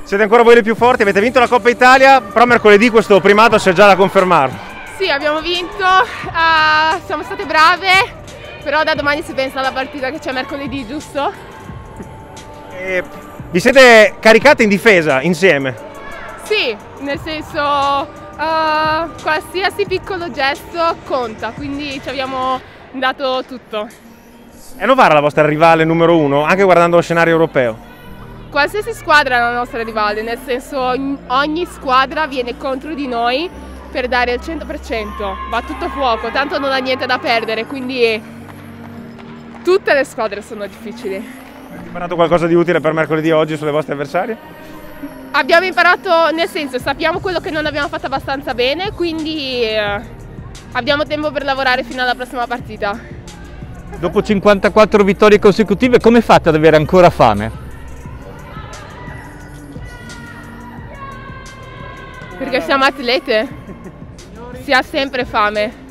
Siete ancora voi le più forti, avete vinto la Coppa Italia, però mercoledì questo primato c'è già da confermarlo. Sì, abbiamo vinto, siamo state brave, però da domani si pensa alla partita che c'è mercoledì, giusto? Vi siete caricate in difesa insieme? Sì, nel senso qualsiasi piccolo gesto conta, quindi ci abbiamo dato tutto. È Novara la vostra rivale numero uno, anche guardando lo scenario europeo? Qualsiasi squadra è la nostra rivale, nel senso ogni squadra viene contro di noi per dare il 100%, va tutto a fuoco, tanto non ha niente da perdere, quindi tutte le squadre sono difficili. Avete imparato qualcosa di utile per mercoledì oggi sulle vostre avversarie? Abbiamo imparato, nel senso sappiamo quello che non abbiamo fatto abbastanza bene, quindi abbiamo tempo per lavorare fino alla prossima partita. Dopo 54 vittorie consecutive, come fate ad avere ancora fame? Perché siamo atlete, si ha sempre fame.